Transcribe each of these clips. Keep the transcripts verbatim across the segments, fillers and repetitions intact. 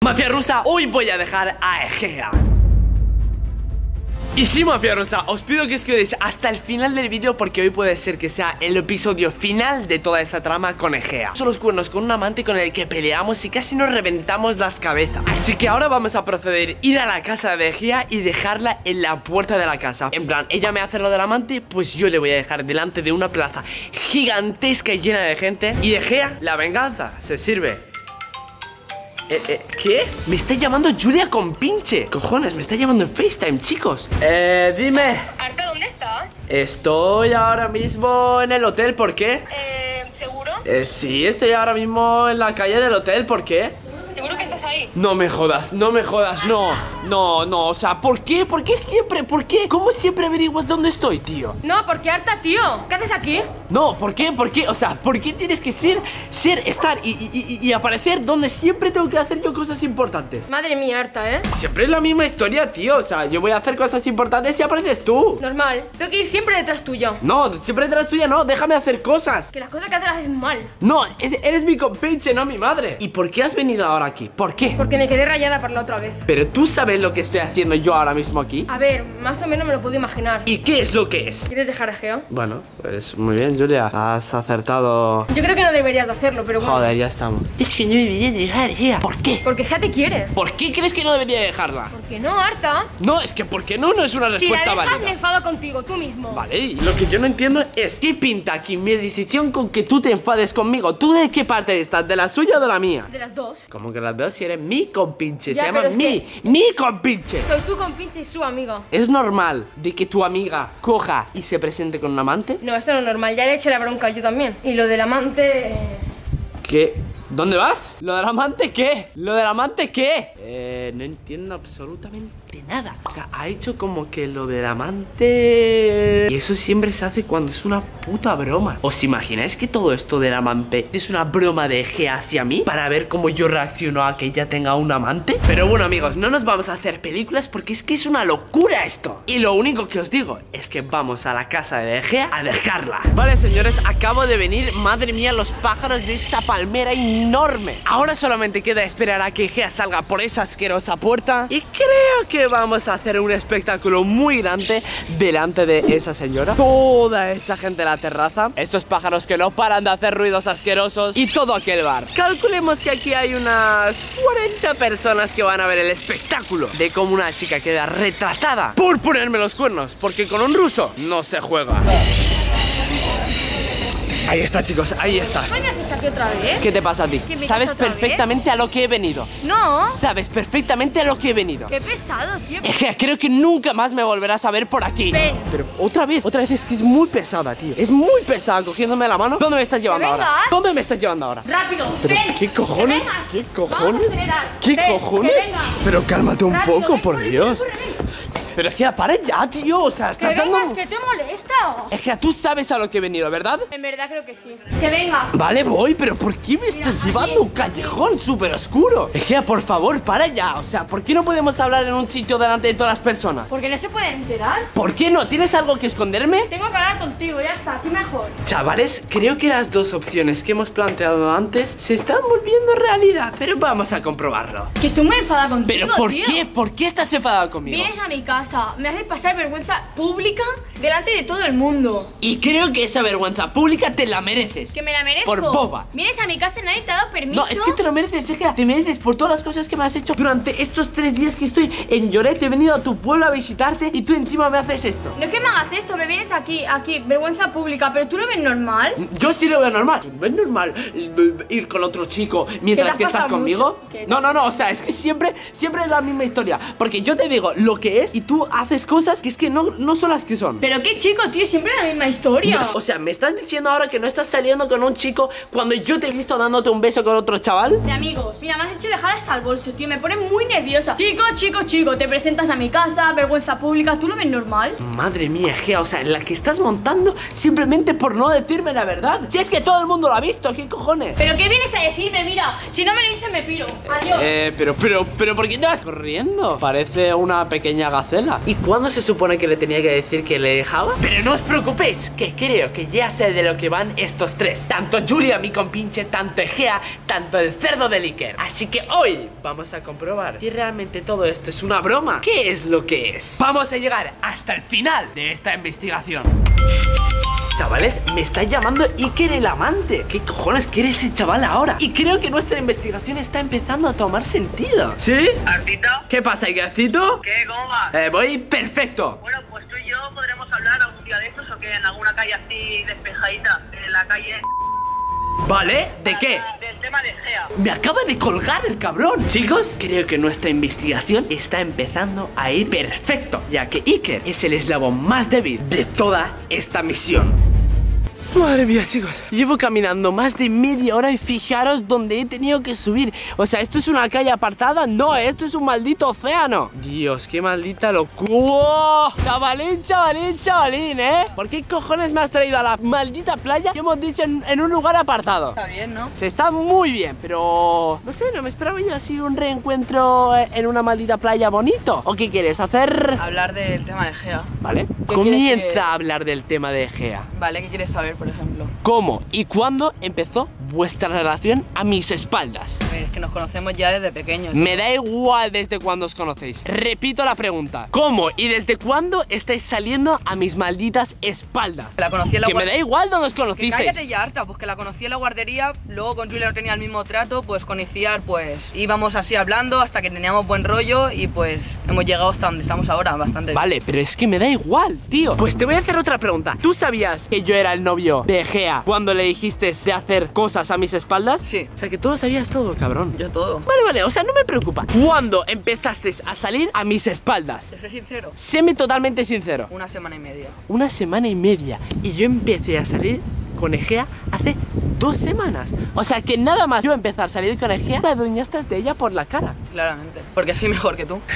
Mafia rusa, hoy voy a dejar a Egea. Y sí, mafia rusa, os pido que os quedéis hasta el final del vídeo, porque hoy puede ser que sea el episodio final de toda esta trama con Egea. Son los cuernos con un amante con el que peleamos y casi nos reventamos las cabezas. Así que ahora vamos a proceder, ir a la casa de Egea y dejarla en la puerta de la casa. En plan, ella me hace lo del amante, pues yo le voy a dejar delante de una plaza gigantesca y llena de gente. Y Egea, la venganza, se sirve. Eh, eh, ¿Qué? Me está llamando Julia con pinche. Cojones, me está llamando en FaceTime, chicos. Eh, dime. Arta, ¿dónde estás? Estoy ahora mismo en el hotel, ¿por qué? Eh, ¿seguro? Eh, sí, estoy ahora mismo en la calle del hotel, ¿por qué? ¿Seguro que estás ahí? No me jodas, no me jodas, no. No, no, o sea, ¿por qué? ¿Por qué siempre? ¿Por qué? ¿Cómo siempre averiguas dónde estoy, tío? No, porque Arta, tío. ¿Qué haces aquí? No, ¿por qué? ¿Por qué? O sea, ¿por qué tienes que ser, ser, estar y, y, y aparecer donde siempre tengo que hacer yo cosas importantes? Madre mía, Arta, ¿eh? Siempre es la misma historia, tío. O sea, yo voy a hacer cosas importantes y apareces tú. Normal. Tengo que ir siempre detrás tuyo. No, siempre detrás tuya no, déjame hacer cosas. Que las cosas que haces las haces mal. No, es- eres mi compinche, no mi madre. ¿Y por qué has venido ahora aquí? ¿Por qué? Porque me quedé rayada por la otra vez. Pero tú sabes lo que estoy haciendo yo ahora mismo aquí. A ver, más o menos me lo puedo imaginar. ¿Y qué es lo que es? ¿Quieres dejar a Geo? Bueno, pues muy bien, Julia. Has acertado. Yo creo que no deberías de hacerlo, pero bueno. Joder, ya estamos. Es que no debería dejar, Gea. ¿Por qué? Porque Gea te quiere. ¿Por qué crees que no debería dejarla? ¿Por qué no, Arta? No, es que ¿por qué no? No es una Si la respuesta dejas, me válida. enfado contigo, tú mismo. Vale, y lo que yo no entiendo es ¿qué pinta aquí mi decisión con que tú te enfades conmigo? ¿Tú de qué parte estás? ¿De la suya o de la mía? De las dos. Como que las veo si eres mi compinche. Ya, Se llama pero es mi, que- mi compinche. Soy tu compinche y su amigo. ¿Es normal de que tu amiga coja y se presente con un amante? No, esto no es normal. Ya le eché la bronca yo también. Y lo del amante... eh, ¿Qué? ¿Dónde vas? ¿Lo del amante qué? ¿Lo del amante qué? Eh, no entiendo absolutamente nada. O sea, ha hecho como que lo del amante... Y eso siempre se hace cuando es una puta broma. ¿Os imagináis que todo esto del amante es una broma de Egea hacia mí? Para ver cómo yo reacciono a que ella tenga un amante. Pero bueno, amigos, no nos vamos a hacer películas porque es que es una locura esto. Y lo único que os digo es que vamos a la casa de Egea a dejarla. Vale, señores, acabo de venir. Madre mía, los pájaros de esta palmera enorme. Ahora solamente queda esperar a que Egea salga por esa asquerosa puerta. Y creo que vamos a hacer un espectáculo muy grande delante de esa señora. Toda esa gente en la terraza, esos pájaros que no paran de hacer ruidos asquerosos y todo aquel bar. Calculemos que aquí hay unas cuarenta personas que van a ver el espectáculo de cómo una chica queda retratada por ponerme los cuernos, porque con un ruso no se juega. Ahí está, chicos, ahí está. ¿Qué me haces aquí otra vez? ¿Qué te pasa a ti? ¿Que me Sabes pasa otra vez? perfectamente a lo que he venido. No. Sabes perfectamente a lo que he venido. Qué pesado, tío. Egea, creo que nunca más me volverás a ver por aquí. Ven. Pero otra vez, otra vez es que es muy pesada, tío. Es muy pesada cogiéndome la mano. ¿Dónde me estás llevando ¿Que ahora? vengas? ¿Dónde me estás llevando ahora? Rápido, Pero, ven. ¿qué cojones? Que vengas. ¿Qué Vamos a cojones? acelerar. ¿Qué Ven, cojones? que vengas. Pero cálmate un Rápido, poco, ven, por corre, Dios. corre, corre. Pero Egea, para ya, tío. O sea, Que estás vengas, dando... que te molesta. Egea, tú sabes a lo que he venido, ¿verdad? En verdad creo que sí. Que vengas. Vale, voy, pero ¿por qué me estás llevando a un callejón súper oscuro? Egea, por favor, para ya. O sea, ¿por qué no podemos hablar en un sitio delante de todas las personas? Porque no se puede enterar. ¿Por qué no? ¿Tienes algo que esconderme? Tengo que hablar contigo, ya está, aquí mejor. Chavales, creo que las dos opciones que hemos planteado antes se están volviendo realidad, pero vamos a comprobarlo. Que estoy muy enfadada contigo. ¿Pero por tío. qué? ¿Por qué estás enfadado conmigo? Vienes a mi casa, me haces pasar vergüenza pública delante de todo el mundo. Y creo que esa vergüenza pública te la mereces. Que me la merezco. Por boba. Vienes a mi casa y nadie te ha dado permiso. No, es que te lo mereces, Egea. Te mereces por todas las cosas que me has hecho durante estos tres días que estoy en Lloret. He venido a tu pueblo a visitarte y tú encima me haces esto. No es que me hagas esto, me vienes aquí, aquí, vergüenza pública, pero tú lo ves normal. Yo sí lo veo normal. ¿No es normal eh, ir con otro chico mientras ¿Qué que te has estás pasado conmigo? mucho? ¿Qué? No, no, no, o sea, es que siempre, siempre es la misma historia. Porque yo te digo lo que es y tú haces cosas que es que no, no son las que son. Pero qué chico, tío, siempre la misma historia. No, o sea, ¿me estás diciendo ahora que no estás saliendo con un chico cuando yo te he visto dándote un beso con otro chaval? De amigos, mira, me has hecho dejar hasta el bolso, tío, me pone muy nerviosa. Chico, chico, chico, te presentas a mi casa, vergüenza pública, ¿tú lo ves normal? Madre mía, Egea, o sea, en la que estás montando simplemente por no decirme la verdad. Si es que todo el mundo lo ha visto, ¿qué cojones? ¿Pero qué vienes a decirme? Mira, si no me lo dices me piro. Adiós. Eh, pero, pero, pero, ¿por qué te vas corriendo? Parece una pequeña gacela. espalda. ¿Y cuándo se supone que le tenía que decir que le dejaba? Pero no os preocupéis, que creo que ya sé de lo que van estos tres. Tanto Julia, mi compinche, tanto Egea, tanto el cerdo de Iker. Así que hoy vamos a comprobar si realmente todo esto es una broma. ¿Qué es lo que es? Vamos a llegar hasta el final de esta investigación. Chavales, me está llamando Iker el amante. ¿Qué cojones quiere ese chaval ahora? Y creo que nuestra investigación está empezando a tomar sentido. ¿Sí? ¿Artito? ¿Qué pasa, Ikercito? ¿Qué? ¿Cómo vas? Eh, voy perfecto. Bueno, pues tú y yo podremos hablar algún día de estos o que en alguna calle así despejadita, en la calle... ¿Vale? ¿De qué? Del tema de Egea. Me acaba de colgar el cabrón. Chicos, creo que nuestra investigación está empezando a ir perfecto, ya que Iker es el eslabón más débil de toda esta misión. Madre mía, chicos, llevo caminando más de media hora y fijaros dónde he tenido que subir. O sea, ¿esto es una calle apartada? No, esto es un maldito océano. Dios, qué maldita locura. Chavalín, chavalín, chavalín, ¿eh? ¿Por qué cojones me has traído a la maldita playa que hemos dicho en, en un lugar apartado? Está bien, ¿no? Se está muy bien, pero... no sé, no me esperaba yo así un reencuentro en una maldita playa bonito. ¿O qué quieres hacer? Hablar del tema de Egea. ¿Vale? ¿Qué Comienza quieres que- a hablar del tema de Egea. Vale, ¿qué quieres saber, por ejemplo? ¿Cómo y cuándo empezó vuestra relación a mis espaldas? A ver, es que nos conocemos ya desde pequeños. Me da igual desde cuándo os conocéis. Repito la pregunta. ¿Cómo y desde cuándo estáis saliendo a mis malditas espaldas? La conocí en la Que me guar- da igual dónde os Que conocisteis. cállate ya, Arta, pues que la conocí en la guardería, luego con Julia no tenía el mismo trato, pues con Iciar pues íbamos así hablando hasta que teníamos buen rollo y pues hemos llegado hasta donde estamos ahora, bastante bien. Vale, pero es que me da igual, tío. Pues te voy a hacer otra pregunta. ¿Tú sabías que yo era el novio de Egea cuando le dijiste de hacer cosas a mis espaldas? Sí. O sea, que tú lo sabías todo, cabrón. Yo todo. Vale, vale, o sea, no me preocupa. ¿Cuándo empezaste a salir a mis espaldas? Te soy sincero, Séme totalmente sincero. una semana y media. Una semana y media. Y yo empecé a salir con Egea hace dos semanas. O sea que nada más yo empezar a salir con Egea, te adueñaste de ella por la cara. Claramente, porque soy mejor que tú.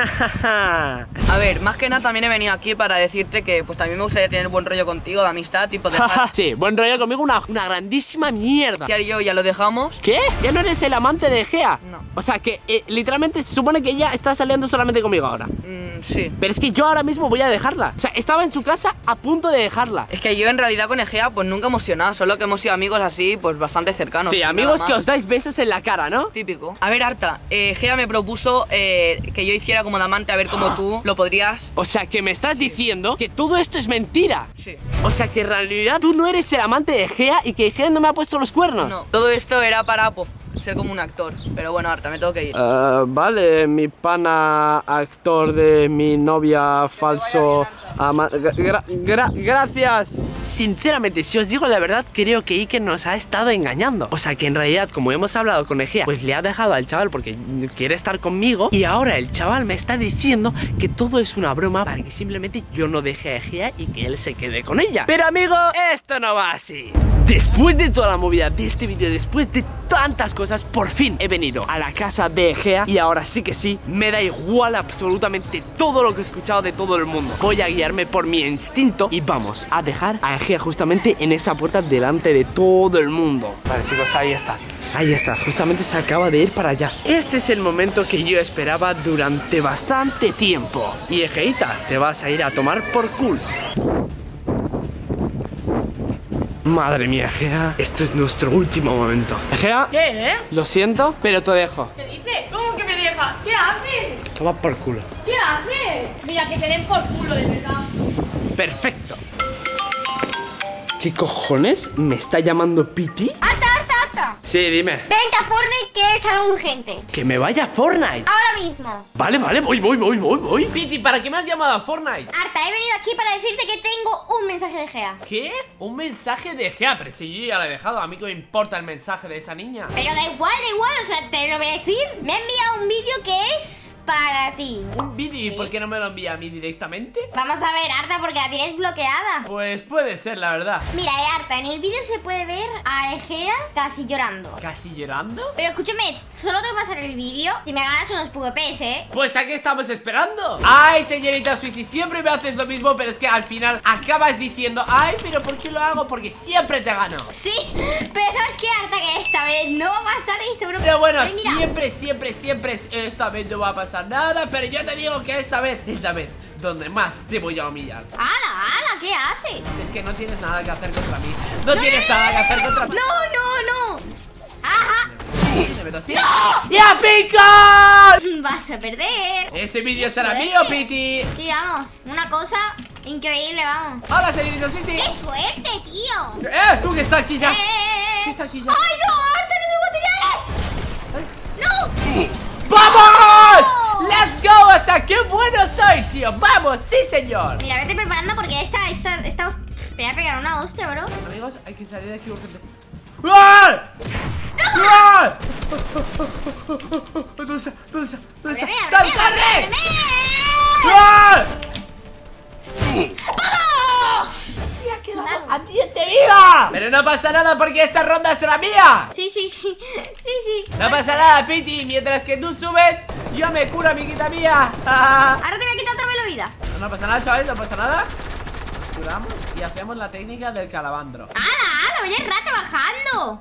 A ver, más que nada también he venido aquí para decirte que pues también me gustaría tener buen rollo contigo, de amistad, tipo dejar... Sí, buen rollo conmigo, una, una grandísima mierda. Iciar y yo ya lo dejamos. ¿Qué? ¿Ya no eres el amante de Egea? No. O sea que eh, literalmente se supone que ella está saliendo solamente conmigo ahora. Mm, sí. Pero es que yo ahora mismo voy a dejarla. O sea, estaba en su casa a punto de dejarla. Es que yo en realidad con Egea pues nunca hemos sido nada, solo que hemos sido amigos así pues bastante cercanos. Sí, nada amigos que más. os dais besos en la cara, ¿no? Típico. A ver, Arta, eh, Egea me propuso eh, que yo hiciera como de amante a ver cómo tú lo podrías... O sea que me estás diciendo que todo esto es mentira. Sí. O sea que en realidad tú no eres el amante de Egea y que Egea no me ha puesto los cuernos. No, todo esto era para pues, ser como un actor. Pero bueno, Arta, me tengo que ir. Uh, vale, mi pana actor de mi novia falso ama gra gra Gracias. Sinceramente, si os digo la verdad, creo que Iker nos ha estado engañando. O sea que en realidad, como hemos hablado con Egea, pues le ha dejado al chaval porque quiere estar conmigo. Y ahora el chaval me está diciendo que todo es una broma para que simplemente yo no deje a Egea y que él se quede con ella. Pero amigo, esto no va así. Después de toda la movida de este vídeo, después de tantas cosas, por fin he venido a la casa de Egea. Y ahora sí que sí, me da igual absolutamente todo lo que he escuchado de todo el mundo. Voy a guiarme por mi instinto y vamos a dejar a Egea justamente en esa puerta delante de todo el mundo. Vale, chicos, ahí está. Ahí está, justamente se acaba de ir para allá. Este es el momento que yo esperaba durante bastante tiempo. Y Egeita, te vas a ir a tomar por culo. Madre mía, Egea, este es nuestro último momento. Egea, ¿Qué, eh? lo siento, pero te dejo. ¿Qué dices? ¿Cómo que me dejas? ¿Qué haces? Toma por culo. ¿Qué haces? Mira, que te den por culo, de verdad. Perfecto. ¿Qué cojones? ¿Me está llamando Piti? ¡Arta, Arta, Arta! Sí, dime. Vente a Fortnite, que es algo urgente. Que me vaya a Fortnite. Ahora mismo. Vale, vale, voy, voy, voy, voy, voy. Piti, ¿para qué me has llamado a Fortnite? Arta, he venido aquí para decirte que tengo un mensaje de Gea. ¿Qué? ¿Un mensaje de Egea? Pero si yo ya lo he dejado, a mí que me importa el mensaje de esa niña. Pero da igual, da igual, o sea, te lo voy a decir. Me ha enviado un vídeo que es para ti. ¿Un vídeo? ¿Y por qué no me lo envía a mí directamente? Vamos a ver, Arta, porque la tienes bloqueada. Pues puede ser, la verdad. Mira, eh, Arta, en el vídeo se puede ver a Egea casi llorando. ¿Casi llorando? Pero escúchame, solo te voy a pasar el vídeo si me ganas unos PvPs, ¿eh? Pues ¿a qué estamos esperando? Ay, señorita Suisi, siempre me haces lo mismo, pero es que al final acabas diciendo, ay, pero ¿por qué lo hago? Porque siempre te gano. Sí, pero ¿sabes qué, Arta? Que esta vez no va a pasar eso, bro. Pero bueno, Ay, mira. siempre, siempre, siempre esta vez no va a pasar pasa nada, pero yo te digo que esta vez, esta vez, donde más te voy a humillar. ¡Hala, hala! ¿Qué haces? Si es que no tienes nada que hacer contra mí. No tienes nada que hacer contra mí. No, no, no. Ajá. Me meto así. ¡Ya, pico! Vas a perder. Ese vídeo Qué será suerte. mío, Piti. Sí, vamos. Una cosa increíble, vamos. Hola, señorito, sí, sí. ¡Qué suerte, tío! Eh, tú que está aquí ya. Eh, eh, ¿Qué eh. está aquí ya? ¡Ay, no! ¡Ahorita no tengo materiales! ¡No! ¡Vamos! ¡Let's go! O sea, qué bueno soy, tío. ¡Vamos! ¡Sí, señor! Mira, vete preparando porque esta, esta, esta te voy a pegar una hostia, bro. Amigos, hay que salir de aquí urgente. ¡Ah! ¡Ah! ¿Dónde está? ¿Dónde está? ¿Dónde está? Ábreme, ¡Sal, ábreme, corre! ábreme. ¡Ah! ¡Sí, ha quedado a diez de vida! Pero no pasa nada porque esta ronda será mía. Sí, sí, sí. Sí, sí. No pasa nada, Piti. Mientras que tú subes, yo me curo, amiguita mía. Ahora te voy a quitar otra vez la vida. No pasa nada, chavales, no pasa nada. Nos curamos y hacemos la técnica del calabandro. ¡Hala, hala! ¡Vaya el rato bajando!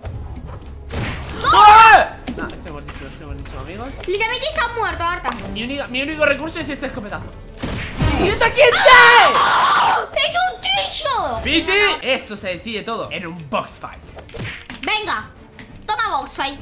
¡Ah! No, estoy muertísimo, estoy muertísimo, amigos. Literalmente está muerto, harta. Mi único, mi único recurso es este escopetazo. ¡Quita, quita! ¡He hecho un trillo! Piti, esto se decide todo en un box fight. Venga, toma box fight.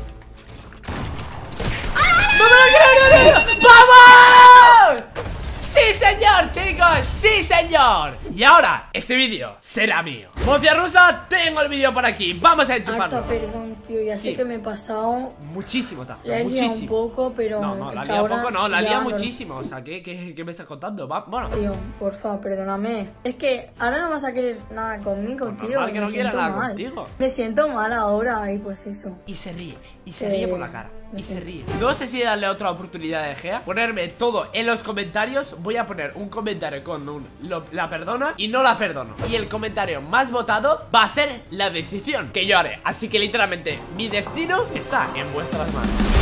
¡No me lo creo, no, no, no! ¡Vamos! ¡Sí, señor, chicos! ¡Sí, señor! Y ahora, ese vídeo será mío. Mofia rusa, tengo el vídeo por aquí. Vamos a enchufarlo. Hasta perdón, tío, ya Sí. sé que me he pasado. Muchísimo, ta. La he liado un Muchísimo. poco, pero. No, no, la hasta lía ahora poco, no, la ya lía no- muchísimo. O sea, ¿qué, qué, qué me estás contando? Va, bueno. Tío, porfa, perdóname. Es que ahora no vas a querer nada conmigo, Pues tío. normal que me no quiera siento nada mal. contigo. Me siento mal ahora y pues eso. Y se ríe, y se Eh, ríe por la cara. Y no se sé. ríe. No sé si darle otra oportunidad de Gea. Ponerme todo en los comentarios. Voy a poner un comentario con un lo- la perdona y no la perdono. Y el comentario más votado va a ser la decisión que yo haré. Así que literalmente mi destino está en vuestras manos.